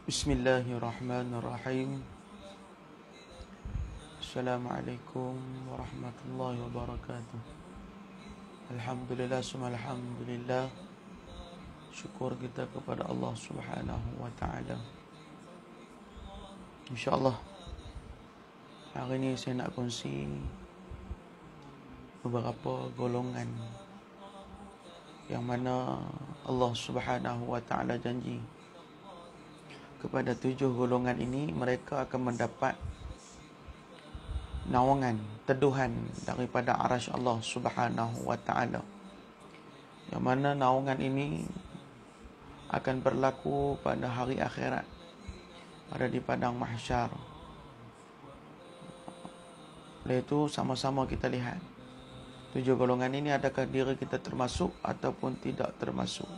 Bismillahirrahmanirrahim. Assalamualaikum warahmatullahi wabarakatuh. Alhamdulillah, summa alhamdulillah. Syukur kita kepada Allah Subhanahu wa ta'ala. InsyaAllah hari ini saya nak kongsi beberapa golongan yang mana Allah Subhanahu wa ta'ala janji kepada 7 golongan ini mereka akan mendapat naungan, teduhan daripada arasy Allah Subhanahu wa ta'ala. Yang mana naungan ini akan berlaku pada hari akhirat, pada di padang mahsyar. Oleh itu sama-sama kita lihat 7 golongan ini, adakah diri kita termasuk ataupun tidak termasuk.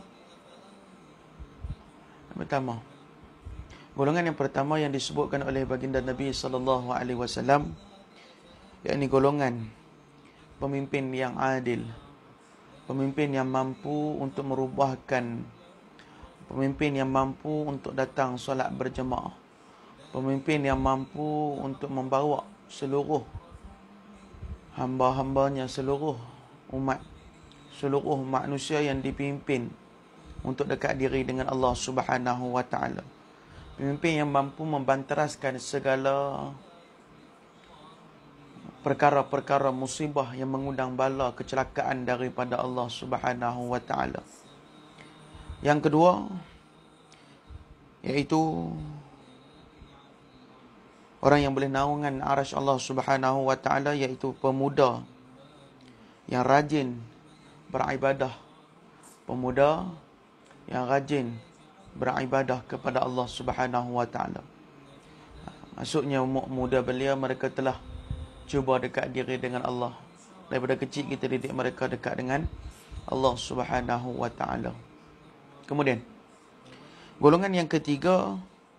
Yang pertama, golongan yang pertama yang disebutkan oleh baginda Nabi sallallahu alaihi wasallam, yakni golongan pemimpin yang adil, pemimpin yang mampu untuk merubahkan, pemimpin yang mampu untuk datang solat berjemaah, pemimpin yang mampu untuk membawa seluruh hamba-hambanya, seluruh umat, seluruh manusia yang dipimpin untuk dekat diri dengan Allah Subhanahu wa ta'ala. Pemimpin yang mampu membanteraskan segala perkara-perkara musibah yang mengundang bala kecelakaan daripada Allah Subhanahu wa ta'ala. Yang kedua, iaitu orang yang boleh naungan arasy Allah Subhanahu wa ta'ala, iaitu pemuda yang rajin beribadah, pemuda yang rajin beribadah kepada Allah Subhanahu wa ta'ala. Maksudnya umur muda belia mereka telah cuba dekat diri dengan Allah. Daripada kecil kita didik mereka dekat dengan Allah Subhanahu wa ta'ala. Kemudian golongan yang ketiga,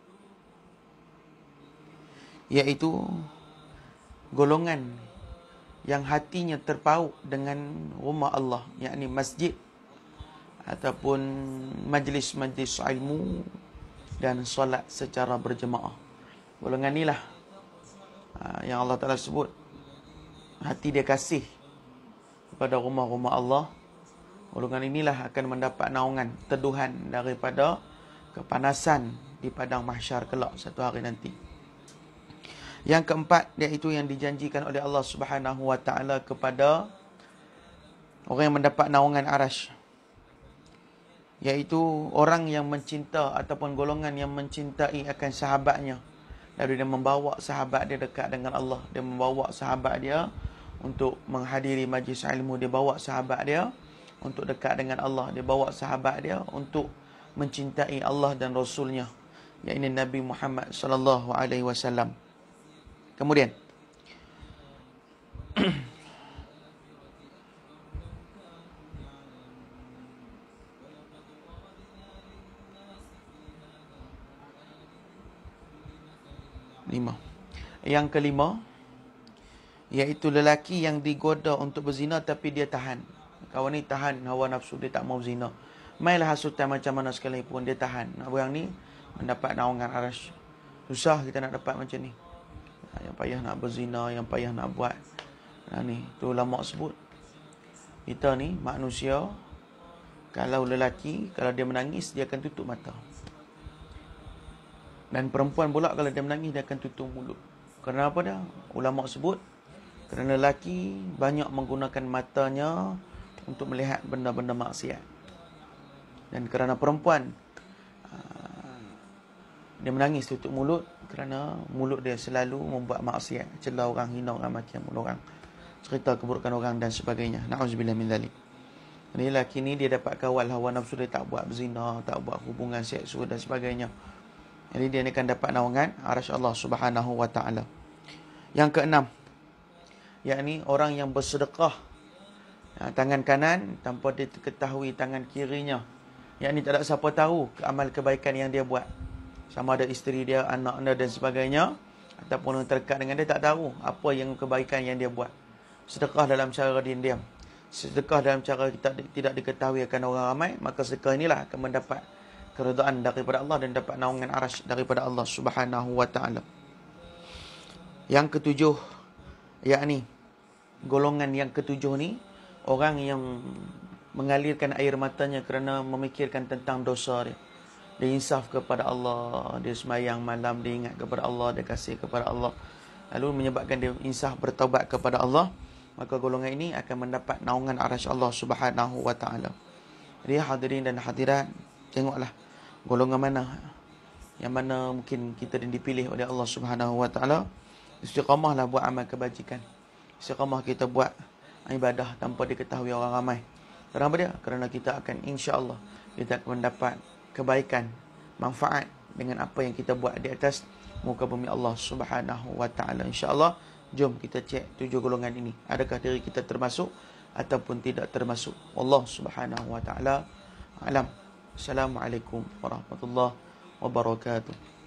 iaitu golongan yang hatinya terpaut dengan rumah Allah, yakni masjid ataupun majlis-majlis ilmu dan solat secara berjemaah. Golongan inilah yang Allah Ta'ala sebut hati dia kasih kepada rumah-rumah Allah. Golongan inilah akan mendapat naungan, teduhan daripada kepanasan di padang mahsyar kelak satu hari nanti. Yang keempat, iaitu yang dijanjikan oleh Allah Subhanahu wa ta'ala kepada orang yang mendapat naungan arasy, iaitu orang yang mencinta ataupun golongan yang mencintai akan sahabatnya. Lalu dia membawa sahabat dia dekat dengan Allah. Dia membawa sahabat dia untuk menghadiri majlis ilmu. Dia bawa sahabat dia untuk dekat dengan Allah. Dia bawa sahabat dia untuk mencintai Allah dan Rasulnya, yakni Nabi Muhammad sallallahu alaihi wasallam. Kemudian yang kelima, iaitu lelaki yang digoda untuk berzina tapi dia tahan. Kawan ni tahan hawa nafsu, dia tak mau zina. Mailah hasutan macam mana sekalipun, dia tahan. Orang ni mendapat naungan arasy. Susah kita nak dapat macam ni. Yang payah nak berzina, yang payah nak buat. Ni tu ulama sebut, kita ni manusia, kalau lelaki, kalau dia menangis, dia akan tutup mata. Dan perempuan pula kalau dia menangis, dia akan tutup mulut. Kerana apa dah? Ulama sebut, kerana lelaki banyak menggunakan matanya untuk melihat benda-benda maksiat. Dan kerana perempuan, dia menangis tutup mulut, kerana mulut dia selalu membuat maksiat, celah orang, hina orang, maki orang, cerita keburukan orang dan sebagainya. Na'udzubillah min dzalik. Jadi lelaki ni dia dapat kawal hawa nafsu dia, tak buat berzina, tak buat hubungan seksual dan sebagainya. Jadi dia akan dapat naungan arasy Allah Subhanahu wa ta'ala. Yang keenam, yakni orang yang bersedekah tangan kanan tanpa dia ketahui tangan kirinya, yakni tak ada siapa tahu amal kebaikan yang dia buat, sama ada isteri dia, anak dia dan sebagainya, ataupun orang terdekat dengan dia tak tahu apa yang kebaikan yang dia buat. Sedekah dalam cara diam-diam, sedekah dalam cara tidak diketahui akan orang ramai, maka sedekah inilah akan mendapat keredaan daripada Allah dan dapat naungan arasy daripada Allah Subhanahu wa taala. Yang ketujuh, yakni golongan yang ketujuh ni, orang yang mengalirkan air matanya kerana memikirkan tentang dosa dia. Dia insaf kepada Allah, dia sembahyang malam, dia ingat kepada Allah, dia kasih kepada Allah. Lalu menyebabkan dia insaf bertaubat kepada Allah, maka golongan ini akan mendapat naungan arasy Allah Subhanahu wa taala. Jadi hadirin dan hadirat, tengoklah golongan mana yang mana mungkin kita dipilih oleh Allah Subhanahu wa taala. Istiqamahlah buat amal kebajikan. Istiqamah kita buat ibadah tanpa diketahui orang ramai. Kenapa dia? Kerana kita akan, insya-Allah, kita akan mendapat kebaikan, manfaat dengan apa yang kita buat di atas muka bumi Allah Subhanahu wa taala. Insya-Allah, jom kita cek 7 golongan ini. Adakah diri kita termasuk ataupun tidak termasuk? Allah Subhanahu wa taala alam. Assalamualaikum warahmatullahi wabarakatuh.